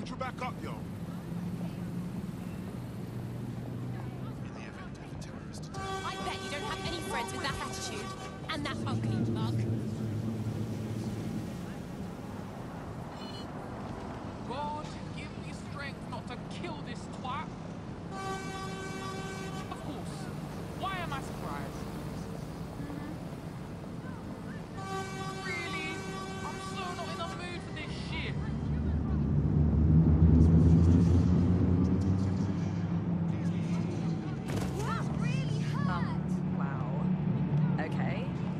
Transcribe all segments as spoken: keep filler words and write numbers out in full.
Put your back up, yo. I bet you don't have any friends with that attitude and that ugly mug. God, give me strength not to kill this twat. Of course. Why am I surprised? Really? I'm so not in the mood for this shit. That really hurt. Um, wow. Okay.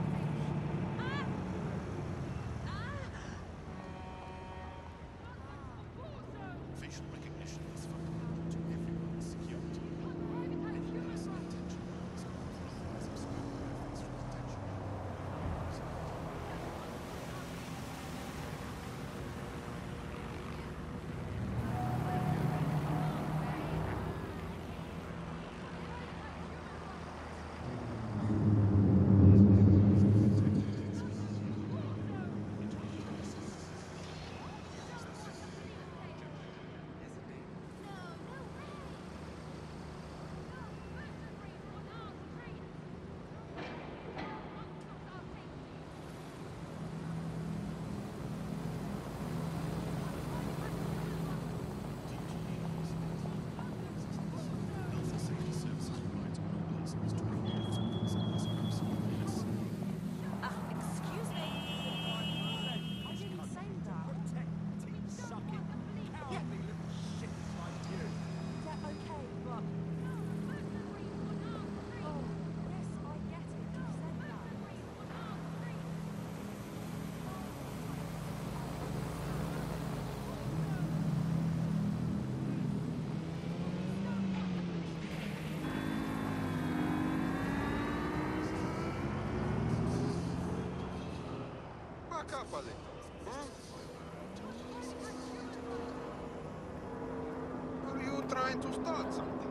Facial recognition is fundamental to everyone's security. Any innocent intention is compromise of scope of facial detection. Health and safety services provides all persons twenty-four hours of this process. Uh, excuse me. I didn't say that. Sucking, cowardly little shit like you. Yeah, okay, but... Oh, yes, I get it. You said that. Back up a little. Huh? Are you trying to start something?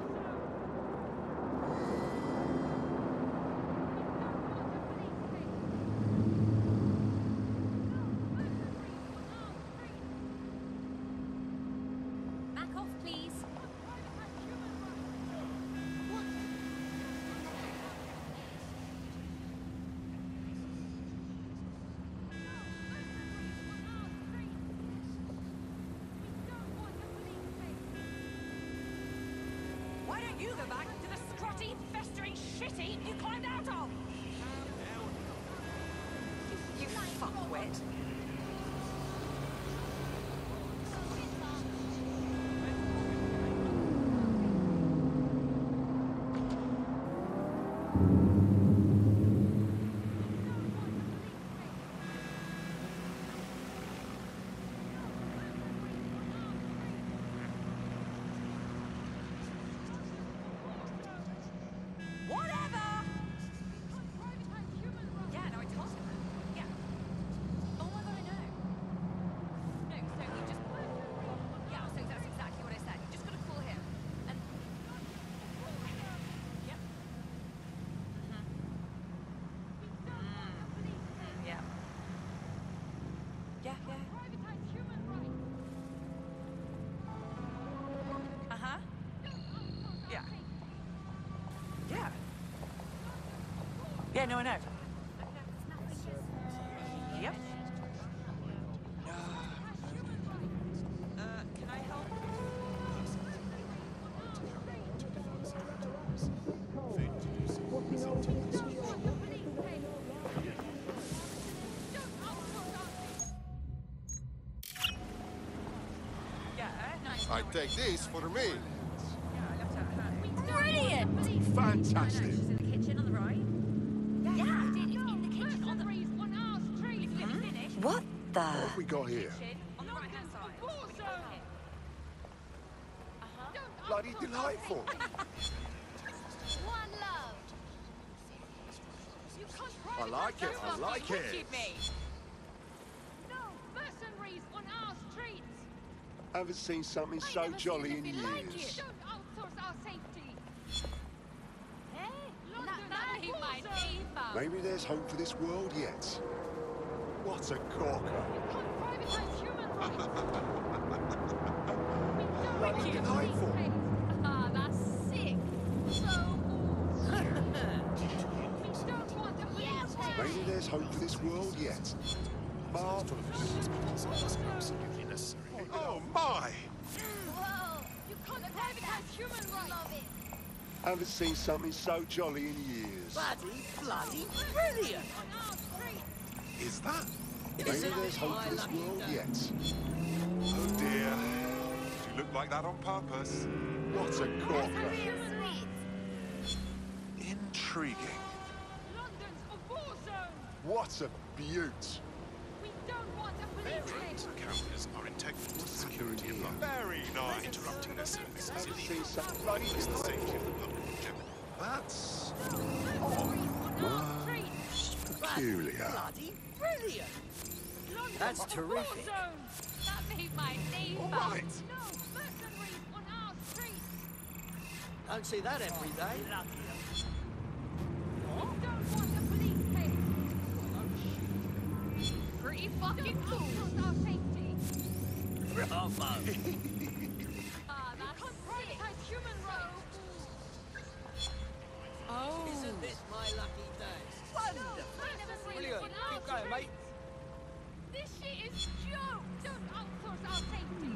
Back off, please. Why don't you go back to the scrotty, festering shitty you climbed out of? You fuckwit. Whatever! Yeah, no, I told him. Yeah. Oh my god, I know. No, so you just... Yeah, so that's exactly what I said. You just gotta call him. And... Yep. Mm-hmm. Mm. Yeah. Yeah, yeah. Uh-huh. Yeah. Yeah. Yeah, no, I know. Yep. Uh, can I help? Failing to do so will result in consequences. Yeah, nice. I take this for me. Yeah, I left her at Brilliant! Fantastic. She's in the kitchen on the right. Yeah, I did. It's in the kitchen on the... What the? What have we got here? On the right hand side. Bloody delightful. One love. I like it, I like it. Me. No mercenaries on our streets. Haven't seen something so jolly in years. Don't outsource our safety. Hey, London that and might Warsaw. be fun. Maybe there's hope for this world yet. What a corker. You can't privatize human rights. Fuck you. Delightful. Ah, that's sick. So cool. We don't want a police state. Maybe there's hope for this world yet. Marv, Absolutely necessary. Oh my! Whoa! You can't privatize human rights. haven't seen something so jolly in years. Bloody, bloody brilliant! On our streets. Is that? Maybe there's hope for this world yet. Oh dear. Did you look like that on purpose? What a corker. Intriguing. London's a war zone. What a beaut. We don't want a police Drones state. and cameras are integral to the security of London. Very nice. Interrupting their services is Haven't illegal. seen something bloody It's the safety of the public in jeopardy. That's On our streets. peculiar. Bloody brilliant! London's That's a war terrific. zone. That made my day all fun. right. No mercenaries on our streets. Don't see that every day. We don't want a police state. Pretty fucking Don't cool. outsource our safety. Bravo! Ah, You that's can't sick. privatize human rights. Oh. Isn't this my lucky day? Wonderful! Mercenaries Brilliant! on our Keep going, mate. streets. This shit is joke. Don't outsource our safety.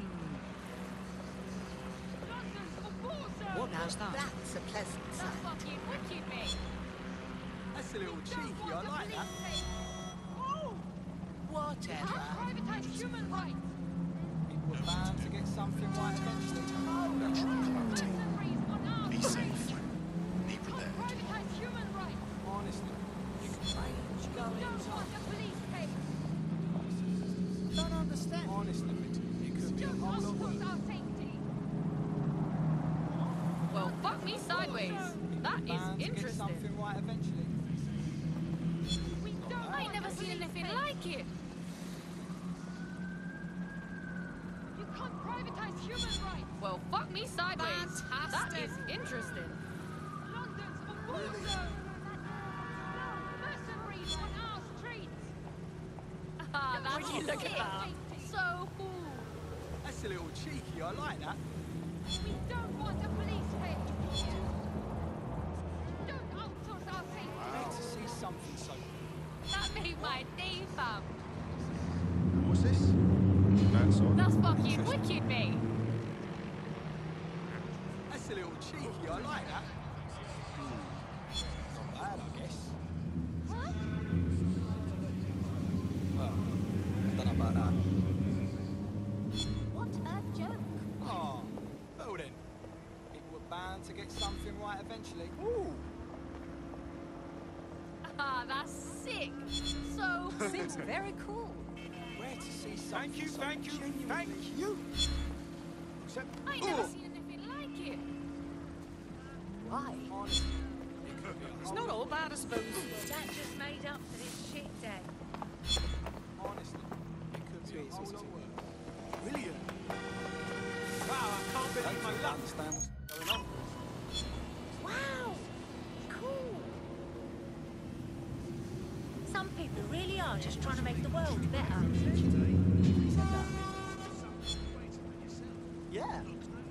London's a war zone. What was that? That's a pleasant That's sight. fucking wicked, mate. That's a little Don't cheeky, I want a like that. police state. Whatever. Can't privatize human rights. We're bound to get something right eventually. Mercenaries on our Be streets. safe. Be Can't prepared. privatize human rights. Honestly. Strange going Don't on. want a police state. Don't understand. Honestly, it could be a Don't whole lot worse. outsource our safety. Well, fuck me sideways. That is Bound to get interesting. something right eventually. We don't I ain't want never a seen police anything state. like it. You can't privatize human rights. Well, fuck me sideways. That Fantastic. is interesting. London's a war zone. No mercenaries on our streets. Ah, that's Would you look sick. at that? So cool. That's a little cheeky, I like that. We don't want a police state. Don't outsource our safety. Great to see something so. That made my day, fam. What's this? That's all. That's fucking wicked, mate. That's a little cheeky, I like that. Not bad, I guess. What? Well, I don't know about that. What a joke. Oh, well then. People were bound to get something right eventually. Ooh. Ah, that's sick. So Seems very cool. Where to see something Thank you, so thank you, genuinely thank you. Except, I ain't never seen anything like it. Why? honestly, it could be a It's whole not all lot bad, I suppose. That just made up for this shit day. Honestly, it could be a whole lot worse. Brilliant. Wow, I can't believe my luck. Understand what's going on. Wow! Cool! Some people really are just trying to make the world better. Yeah.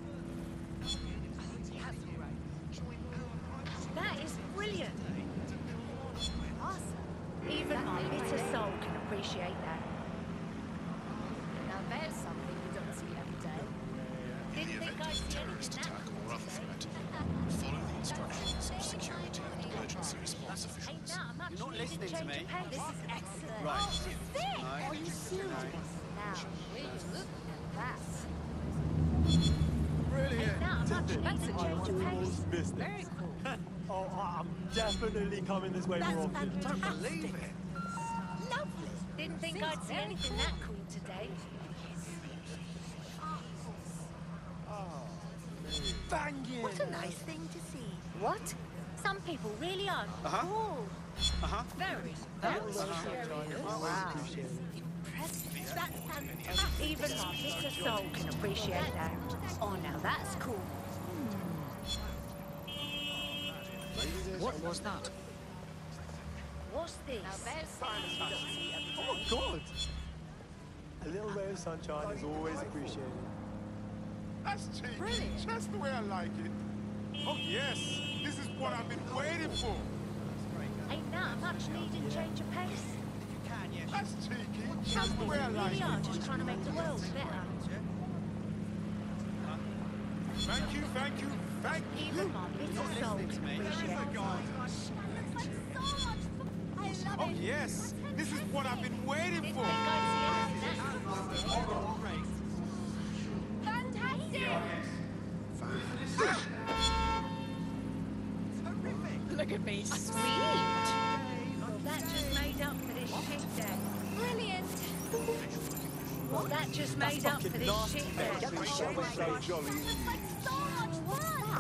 That is brilliant! Awesome. Even my bitter soul can appreciate that. Now there's something you don't see every day. In the Didn't think event I'd of a see terrorist anything attack that or other threat, follow the instructions of security and emergency response Ain't officials. that a much You're not needed listening to change me. of pace? This is excellent. Right. Oh, sick! Are you serious? Now, will you look at that? Brilliant. Ain't that a much needed change of pace? Very cool. Oh, I'm definitely coming this way That's more often. Don't fantastic. believe it. Lovely. Didn't think Seems I'd see very anything cool. that cool today. Banging. What a nice thing to see. What? Some people really are cool. Uh-huh. Very, That very was sunshine. Wow. Always appreciate it. Impressive. That's fantastic. Even my bitter soul can appreciate that. Oh, now that's cool. What was that? What's this? Now there's something you don't see every day. Oh my god! A little ray of sunshine is always appreciated. That's cheeky. Brilliant. Just the way I like it. Oh, yes. This is what I've been waiting for. Ain't that a much needed change of pace? Can, yes. That's cheeky. Some Just the way I people like really are it. just trying to make the world better. Thank you, thank you, thank you. Even my bitter soul can appreciate that. I love Oh, it. yes. This is what I've been waiting Didn't for. think I'd see anything that Great. Fantastic. Terrific. Look at me. Sweet. Well, that just made up for this shit day. Brilliant. Well, that just made up for this shit day. Never seen something so jolly in years. So much fun.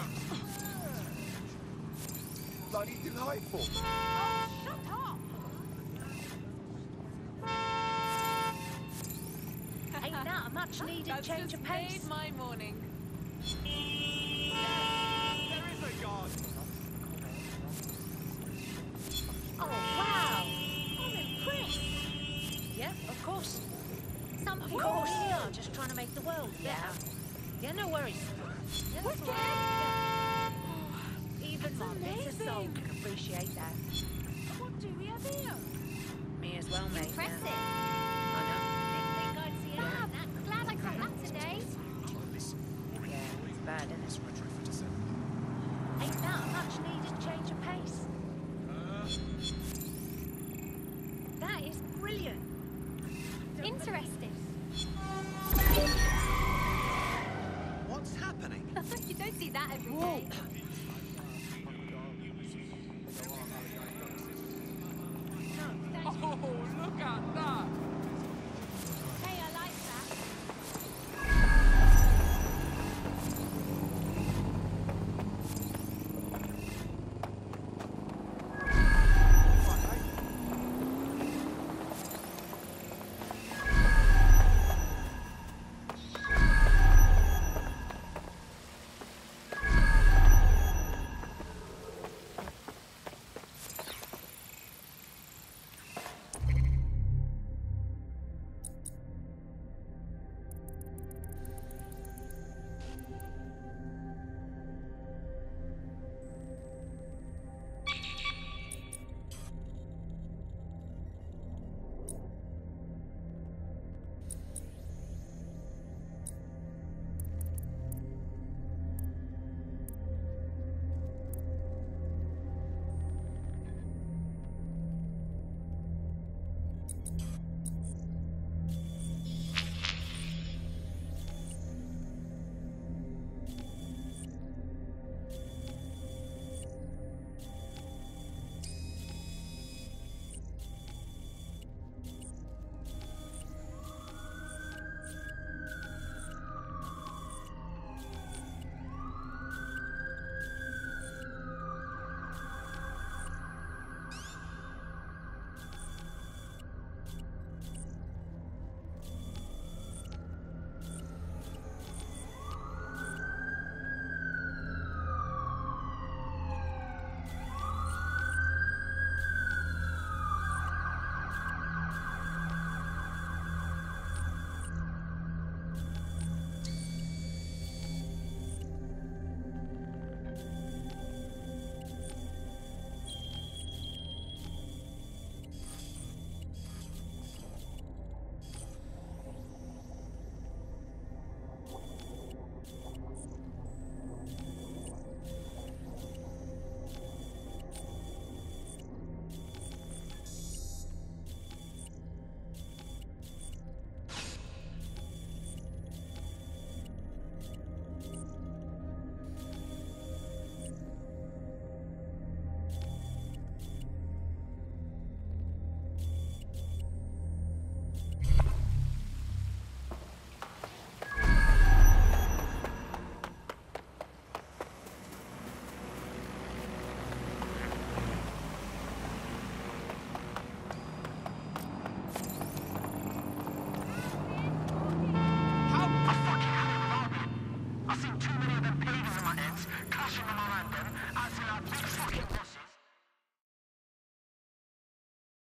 Bloody delightful. Oh, shut up. Ain't that a much needed That's change just of pace? made my morning. There is a God. Oh, wow. I'm impressed. Yeah, of course. Some people really are just trying to make the world better. Yeah, no worries. Yeah, that's all right. Yeah. Even my bitter soul can appreciate that. What do we have here? Me as well, mate. Impressive. I Didn't think I'd see any of that. Glad I caught that today. know. Yeah, it's bad, isn't This it? retrofit assembly. Ain't that a much needed change of pace? That is brilliant. Interesting. What's happening? You don't see that every day. Oh, look at that! Hey, I like that.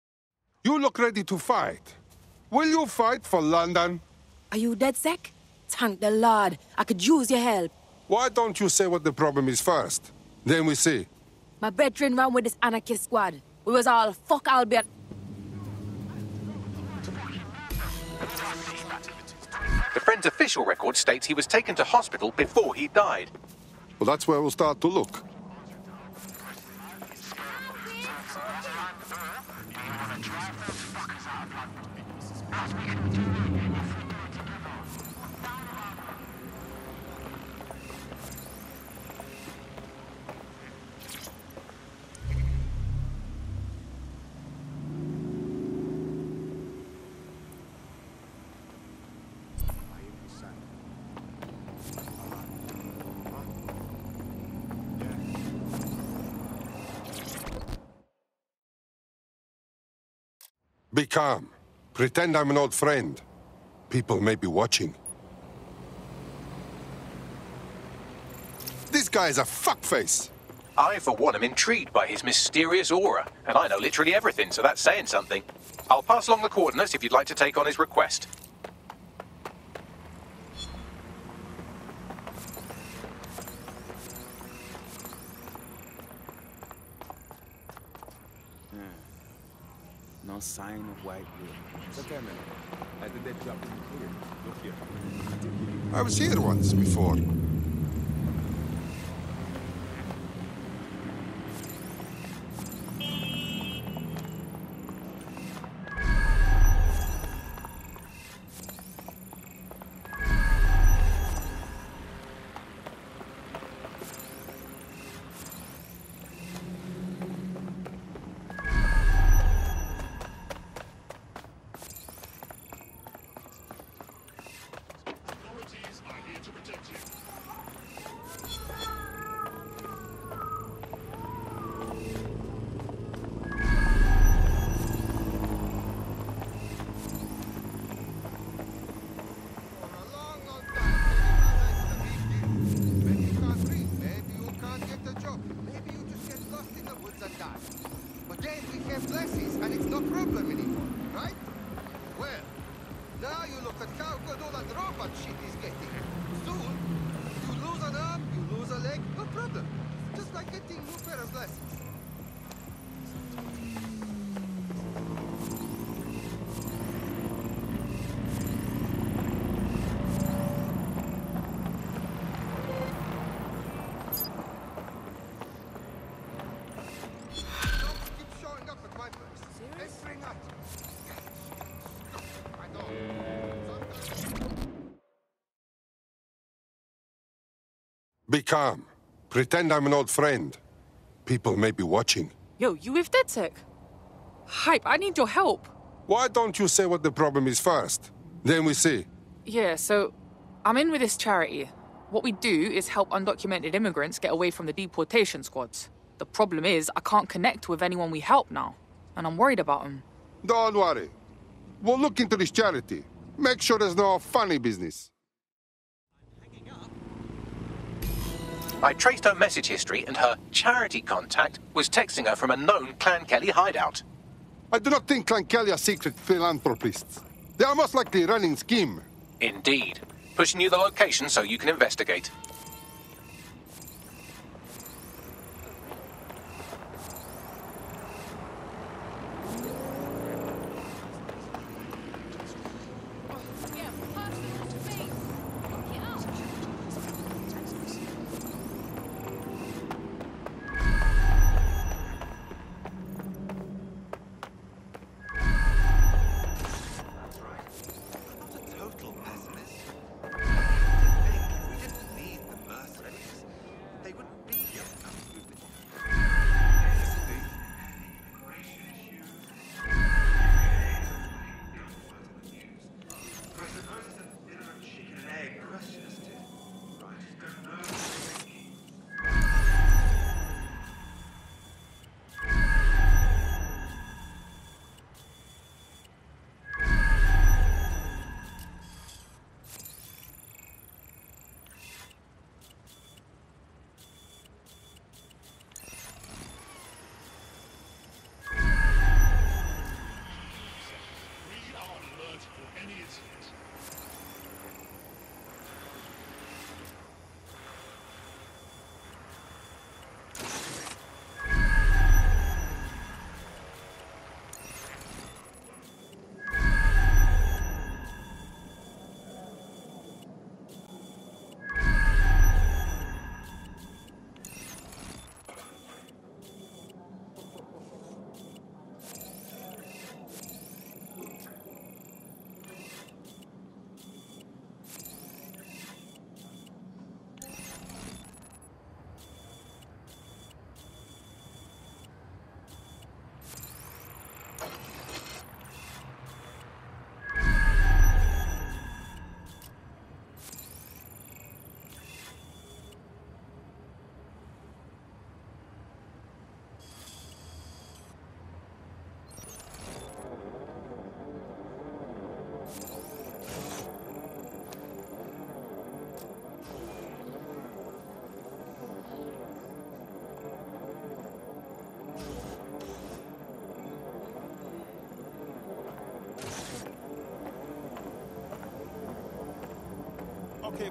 You look ready to fight. Will you fight for London? Are you dead, Zek? Thank the Lord. I could use your help. Why don't you say what the problem is first? Then we see. My brethren ran with this anarchist squad. We was all fuck Albert. The friend's official record states he was taken to hospital before he died. Well, that's where we'll start to look. Be calm. Pretend I'm an old friend. People may be watching. This guy is a fuckface. I, for one, am intrigued by his mysterious aura, and I know literally everything, so that's saying something. I'll pass along the coordinates if you'd like to take on his request. No sign of white will. So, Cameron, I did that drop here. Look here. I was here once before. Be calm. Pretend I'm an old friend. People may be watching. Yo, you with DedSec? Hype, I need your help. Why don't you say what the problem is first? Then we see. Yeah, so I'm in with this charity. What we do is help undocumented immigrants get away from the deportation squads. The problem is I can't connect with anyone we help now, and I'm worried about them. Don't worry. We'll look into this charity. Make sure there's no funny business. I traced her message history, and her charity contact was texting her from a known Clan Kelly hideout. I do not think Clan Kelly are secret philanthropists. They are most likely running scheme. Indeed. Pushing you the location so you can investigate.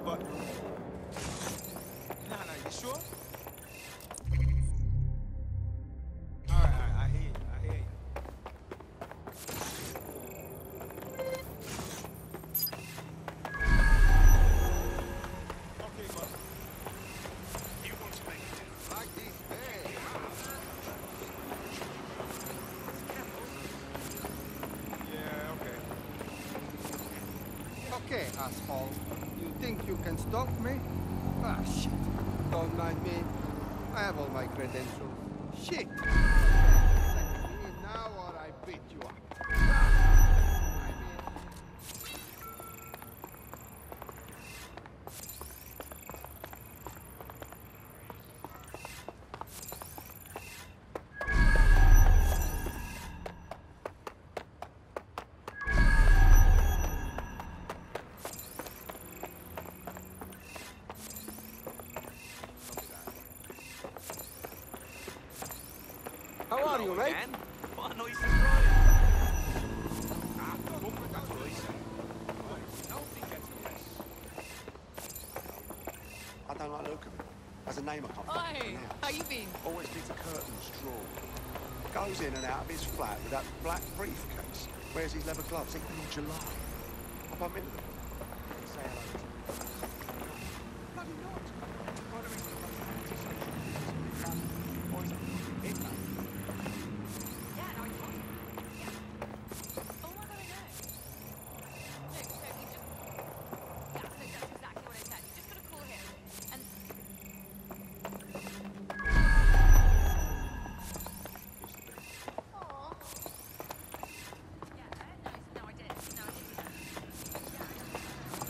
but... Nah, nah, you sure? Alright, alright, I hear you, I hear you. Okay, but... You want to make a difference? Like this, hey. Yeah, okay. Okay, asshole. You think you can stop me? Ah, shit. Don't mind me. I have all my credentials. Shit! Let me in now or I beat you up. I mean... How are you, mate? What a nice surprise. Ah, that's what I said. Nobody gets this. I don't like the look of him. Has a name I can't Hi, pronounce. how you been? Always needs a curtain straw. Goes in and out of his flat with that black briefcase. Wears his leather gloves even in July. I bump into them. Say hello to them. Bloody not. Right around the front. Why is that? It, mate. Yeah, no, I told you. Yeah. Oh my god, I know. No, so you just... Yeah, so that's exactly what I said. You just gotta call him. And... Aww. Yeah, no, no, I did. No, I did do that. Yeah, I know.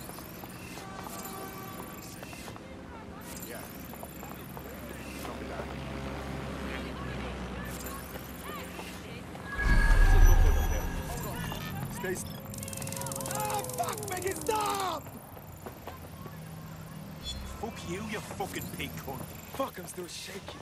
Yeah. Copy that. Stay st- Oh, fuck, Megan, stop! Fuck you, you fucking pig cunt. Fuck, I'm still shaking.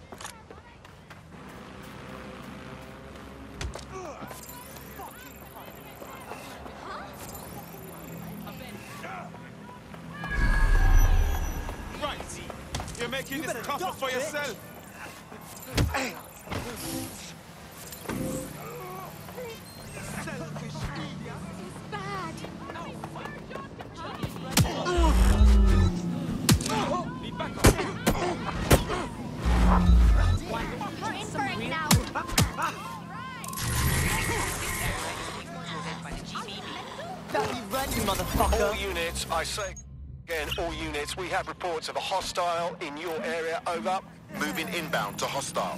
Right, you're making You this better tougher duck, for bitch. yourself. Hey. Bad. Lean back up. We're in for it now. Bloody run, you motherfucker! All units, I say again, all units, we have reports of a hostile in your area. Over. Moving inbound to hostile.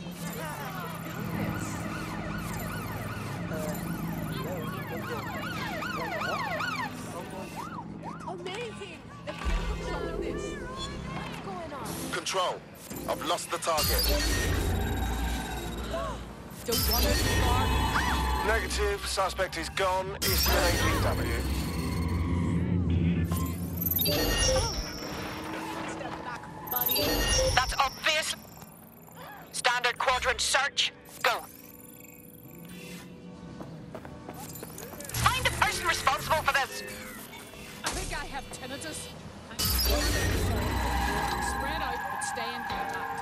Amazing. Let's get control of this. What's going on? Control. I've lost the target. Don't wander too far. Negative. Suspect is gone. It's an A P W. Step back, buddy. That's obvious. Standard quadrant search. Go. Find the person responsible for this. I think I have tinnitus. I'm spread out, but stay in contact.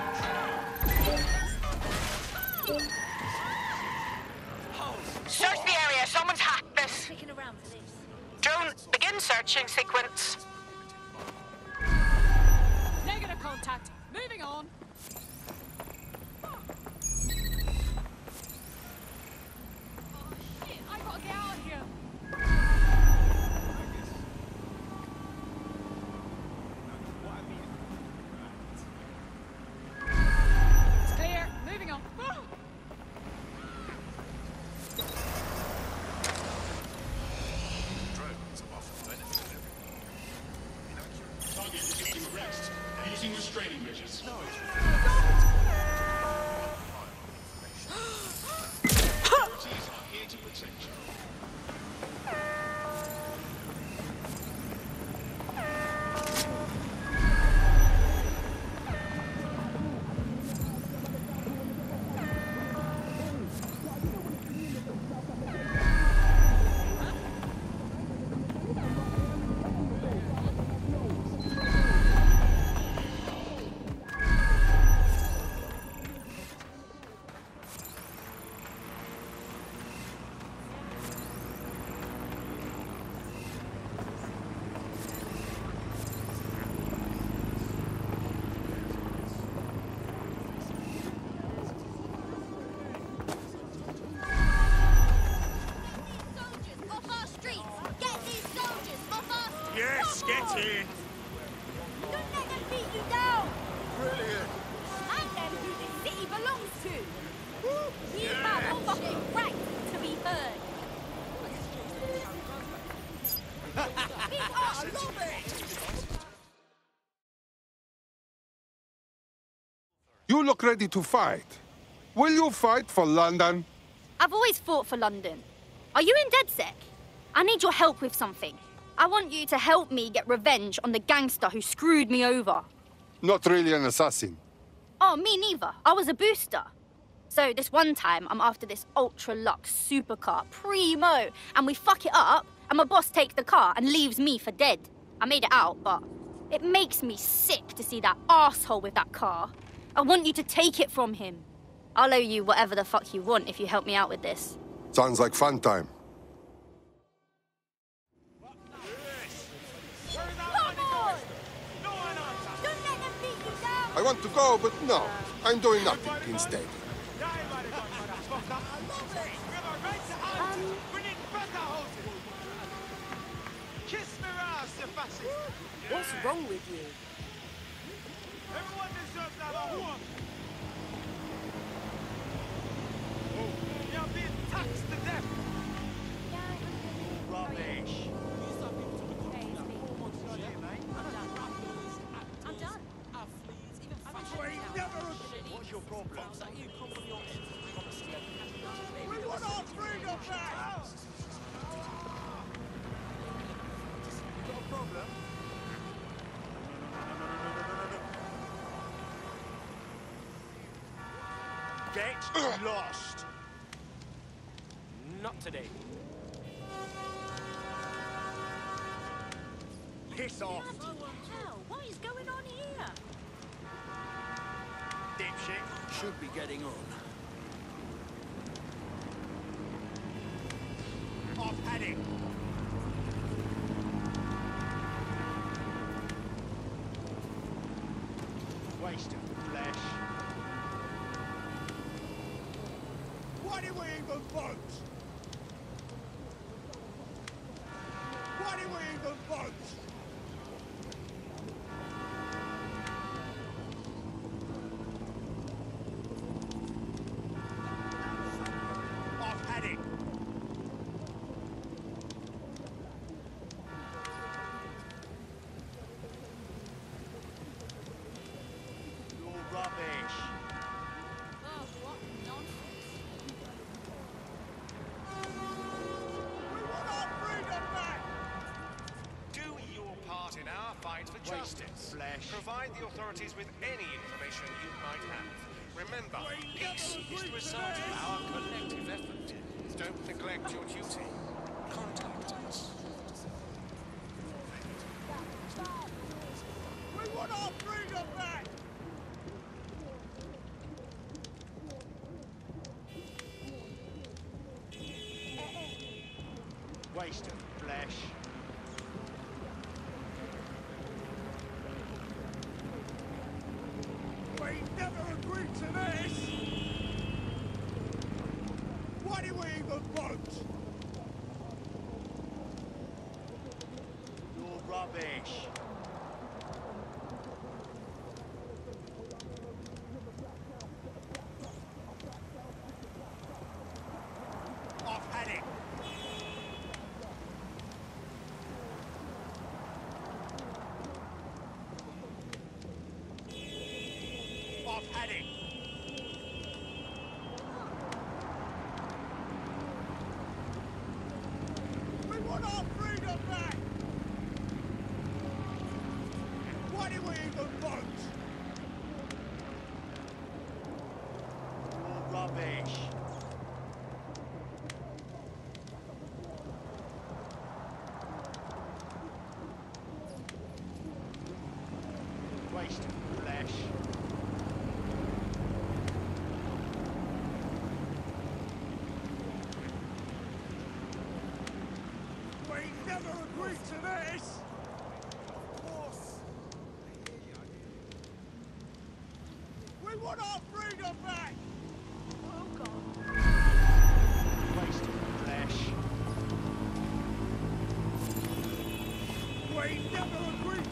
Search the area. Someone's hacked this. Sticking around for this. Drone, begin searching sequence. Negative contact. Moving on. Shit, I gotta get out of here. It's clear. Moving on. Drones are often benefited inaccurate. Target is under arrest. Using restraining measures. No, it's Authorities are here to protect you. it! Don't let them beat you down! Brilliant! And them who this city belongs to! We have a fucking right to be heard! We are lovely! You look ready to fight. Will you fight for London? I've always fought for London. Are you in DedSec? I need your help with something. I want you to help me get revenge on the gangster who screwed me over. Not really an assassin. Oh, me neither. I was a booster. So this one time, I'm after this ultra-luxe supercar, primo, and we fuck it up, and my boss takes the car and leaves me for dead. I made it out, but it makes me sick to see that arsehole with that car. I want you to take it from him. I'll owe you whatever the fuck you want if you help me out with this. Sounds like fun time. I want to go, but no. I'm doing nothing instead. What's wrong with you? Everyone deserves to have a home. You're being taxed to death. Rubbish. I'm done. What's your problem? We want our freedom back! Got a problem? Get lost! Not today. Piss off! Hell, what is going on here? Dipshit. Should be getting on. I've had it. Waste of flesh. Why do we even vote? Why do we even vote? I've had it. You're rubbish. Oh, what nonsense. We want our freedom back! Do your part in our fight for justice. Flesh. Provide the authorities with any information you might have. Remember, peace is the result of our collective effort. Don't neglect your duty. Contact us. We want our freedom back! Waste of flesh. We never agreed to this! Why do we even vote? You're rubbish. I've had it. I've had it. We want our freedom back! Why do we even vote? You're rubbish. Waste of flesh. We never agreed to this! We want our freedom back! Oh, God. Waste of flesh. We never agreed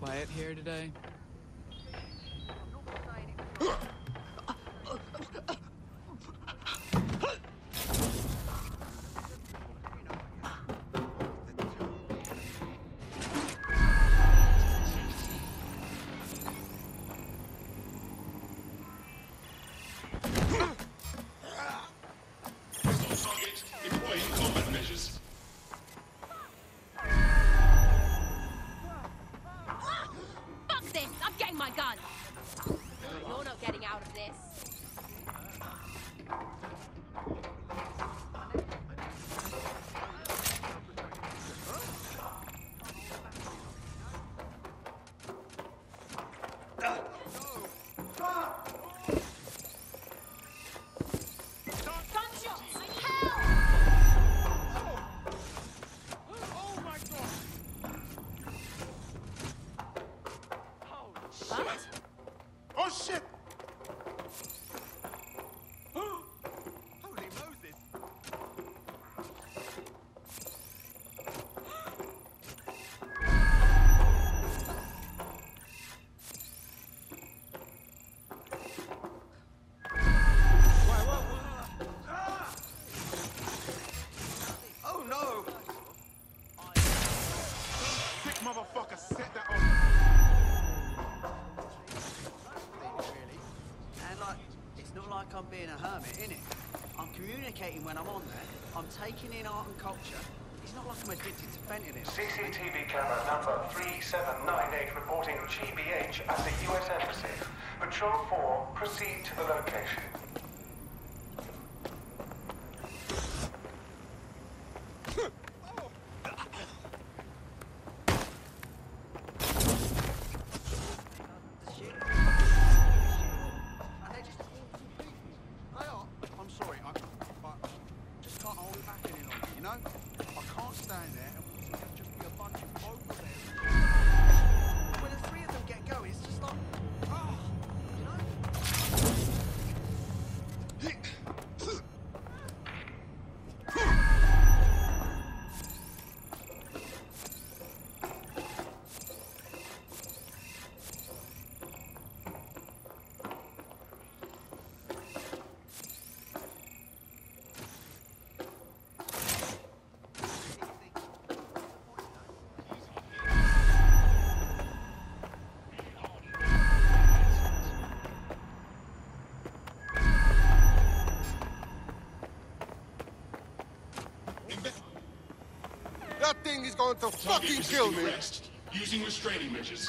quiet here today. Target, employing combat measures. Fuck this! I'm getting my gun! You're not getting out of this. Oh shit! Holy Moses! Oh no! Sick motherfucker, set that on. Really. And like, it's not like I'm being a hermit, innit? I'm communicating when I'm on there. I'm taking in art and culture. It's not like I'm addicted to fentanyl. C C T V camera number three seven nine eight reporting G B H at the U S Embassy. Patrol four, proceed to the location. I'm sorry, I, I just can't hold it back any longer, you know? I can't stand there and watch it just be a bunch of over there. When the three of them get going, it's just like, oh, you know? That thing is going to fucking kill me! Arrest, using restraining measures.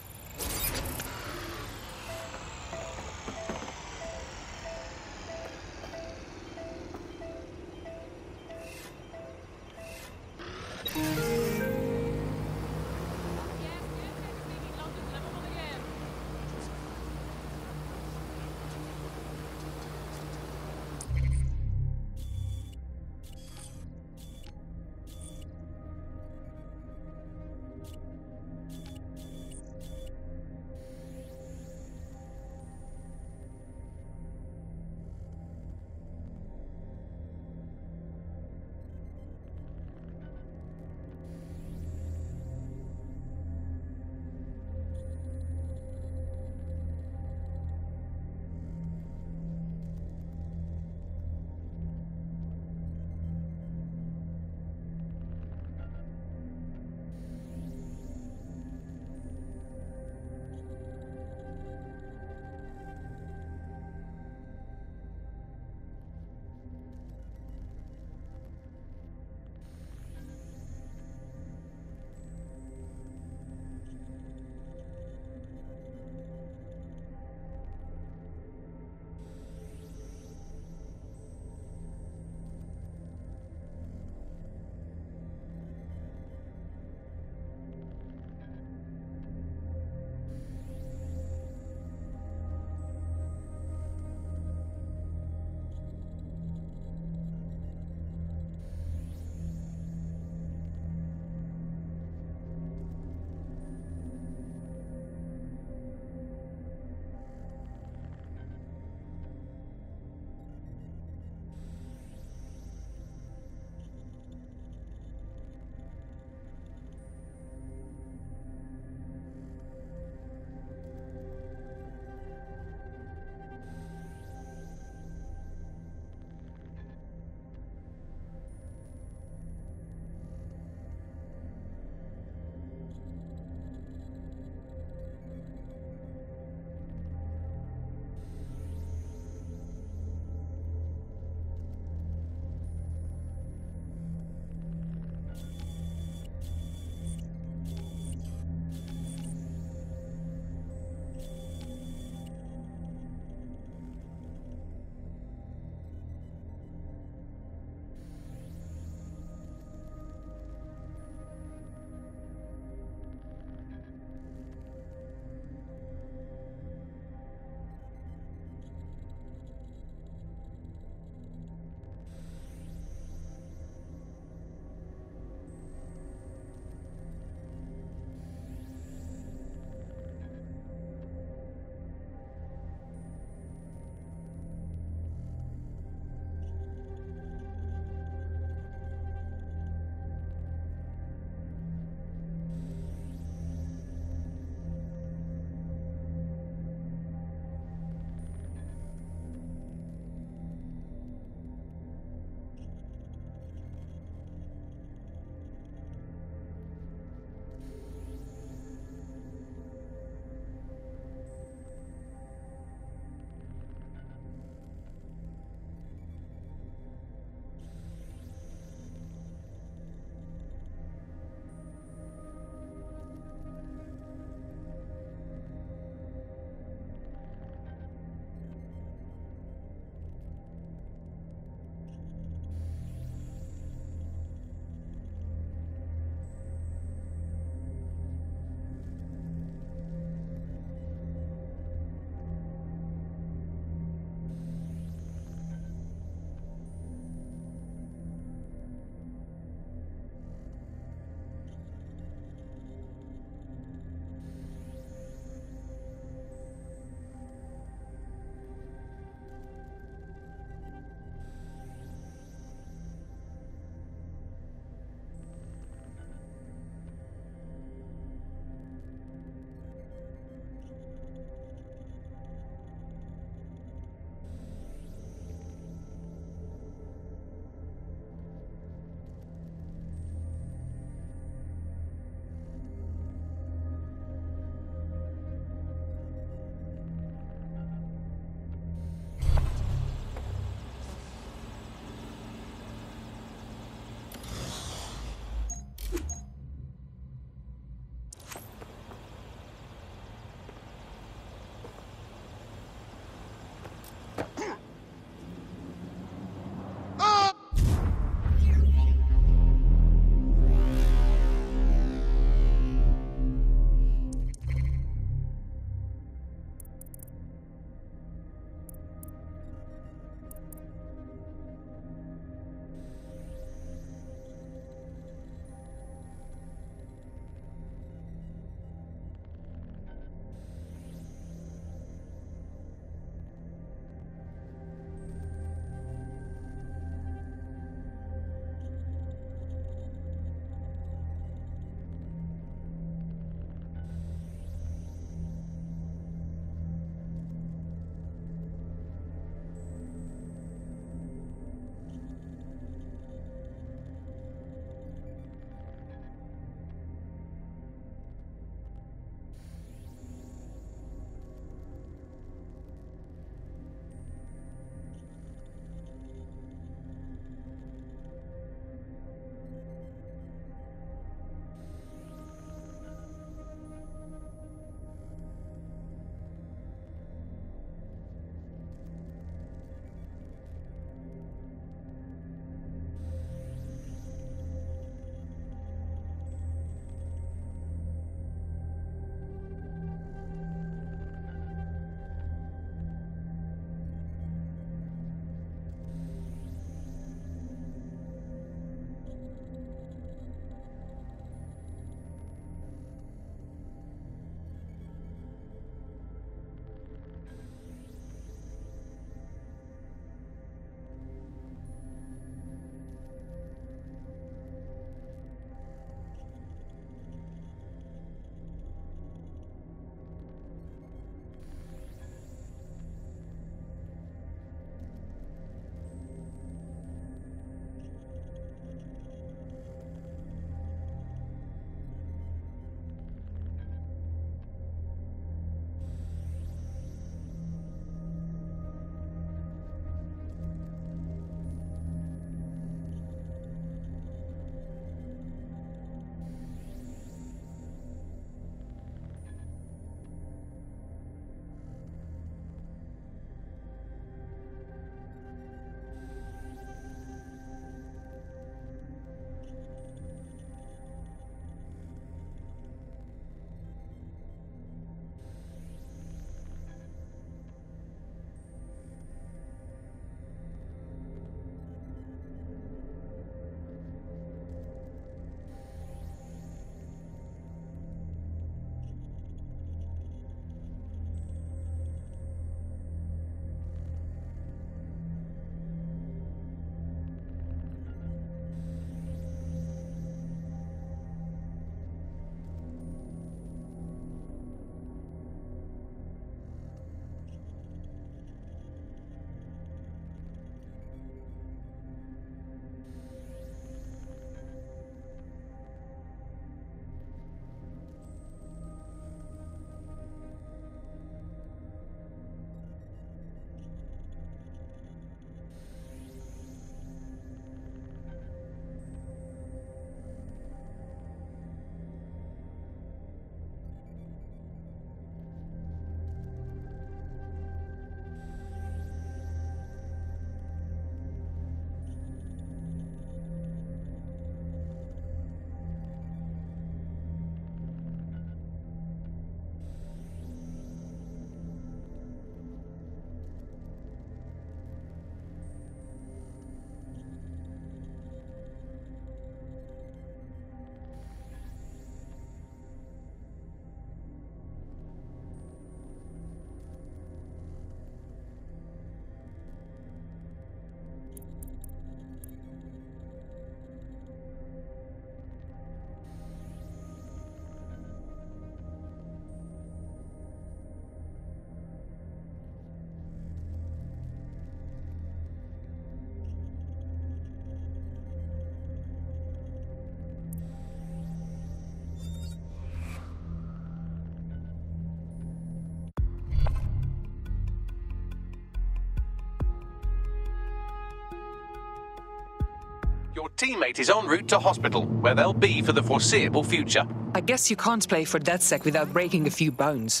Your teammate is en route to hospital, where they'll be for the foreseeable future. I guess you can't play for DedSec without breaking a few bones.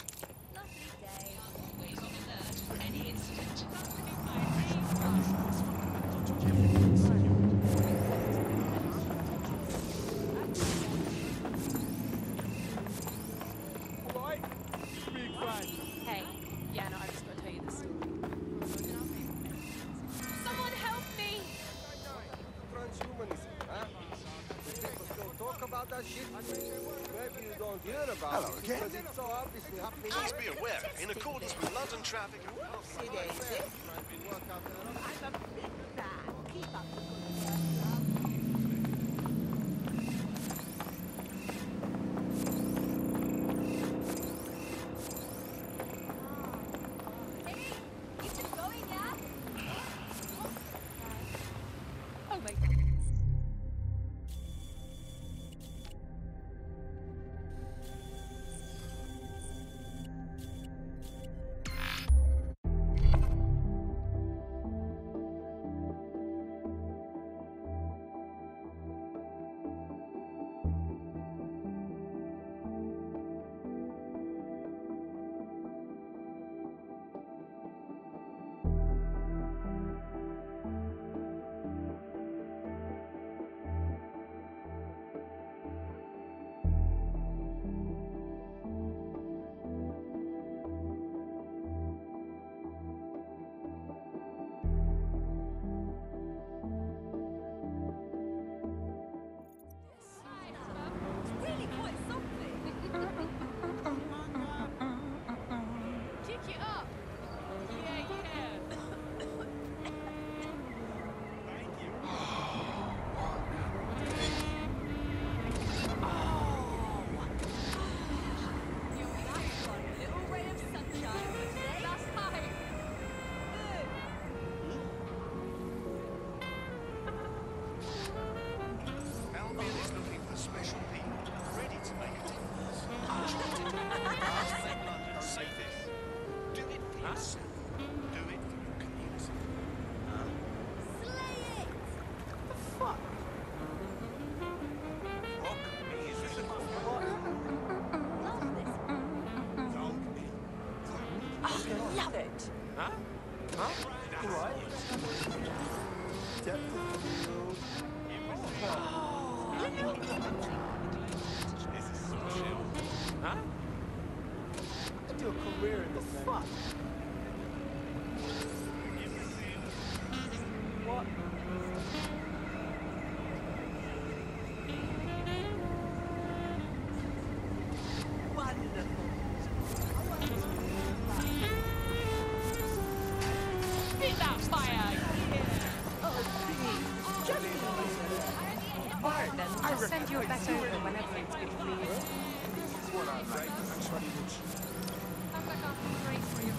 Hey, yeah, no, I just gotta tell you this story. Someone help me! Transhumanism, huh? Do people still talk about that shit? Maybe you don't hear about Hello it again. because it's so obviously happening. Please be aware, in accordance with London traffic and Oh my god. Kick it up! Yeah, yeah. Little ray of sunshine for today. Last time. Albion is looking for special people ready to make a difference. Make London safest. Do it for yourself. Do it for your community. Fuck. Rock is I love it. Huh? Huh? All right. Depth of field. Huh? I do a career in this thing. Fuck. What? Spit that fire! Alright then, I'll send you a better order when everything's been cleared. Come back after the break for you.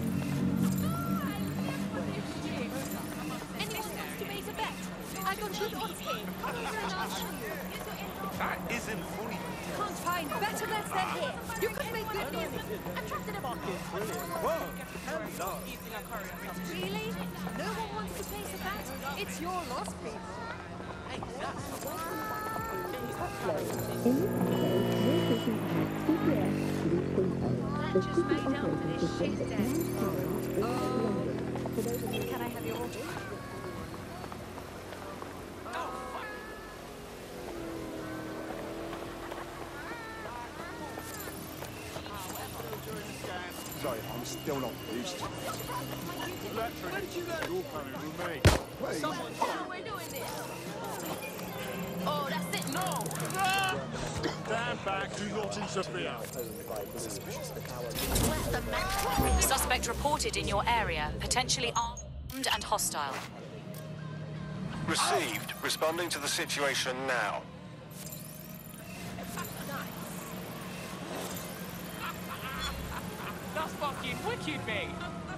Anyone wants to make a bet? I got good odds here. Come over and I'll show you. That isn't funny. Can't find better bets than here. You could make good money. Attracted a Whoa! Hello. Really? No one wants to place a bet? It's your loss, people. That just made up for this shit then. Oh. Can I have your order? Sorry, I'm still not used to it. Where did you learn? You're coming with me. Wait. How we're doing this? Oh, that's it. No! Stand back. Do not interfere. Suspect reported in your area, potentially armed and hostile. Received. Responding to the situation now. That's fucking wicked, mate.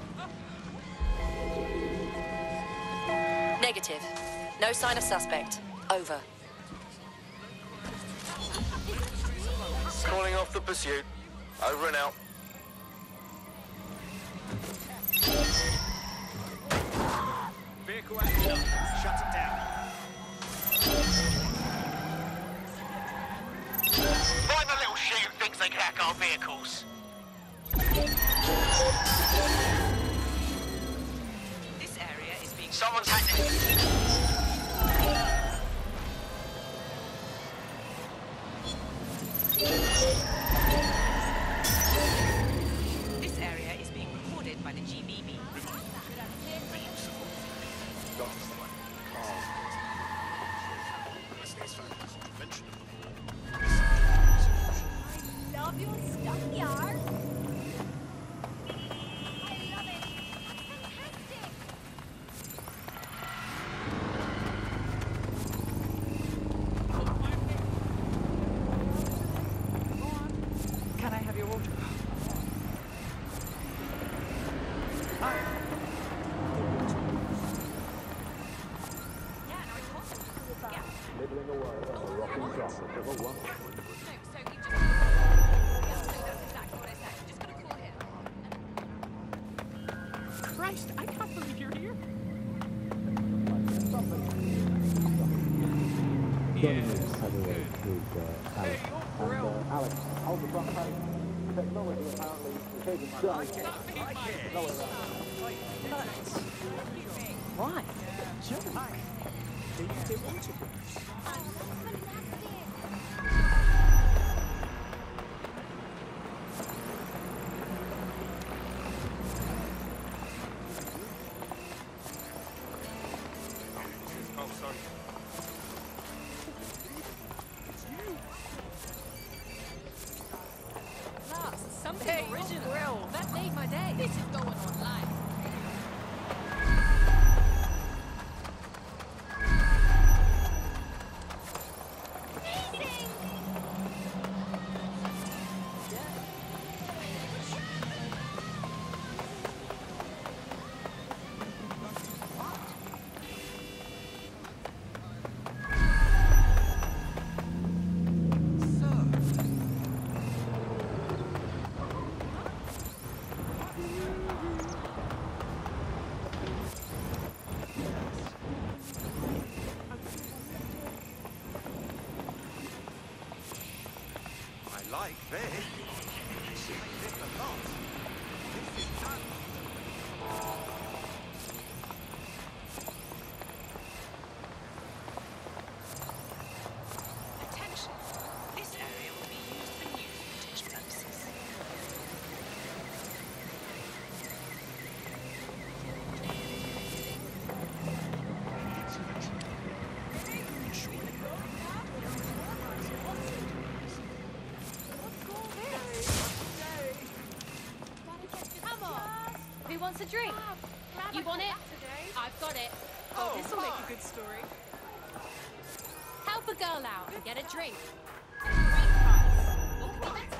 Negative. No sign of suspect. Over. Calling off the pursuit. Over and out. Vehicle action. Shut it down. check our vehicles. This area is being... Someone's hacked it. This area is being recorded by the G B B. Love your stuff, yar. Can I have your water? Nibbling away on a rocking chocolate of a one. Christ, I can't believe you're here. Dominic's had a way with uh, Alex. And uh, Alex, hold the front page. Technology apparently is taking my life. Why? Joke. They use their water. Oh, sorry. Last, something original. Grill. That made my day. This is going online. I like this. This is a lot. This is done. Attention. This area will be used for news footage purposes. Come on. Who wants a drink? You want it? I've got it. Oh, this will make a good story. Help a girl out and get a drink. Great price. What can be better?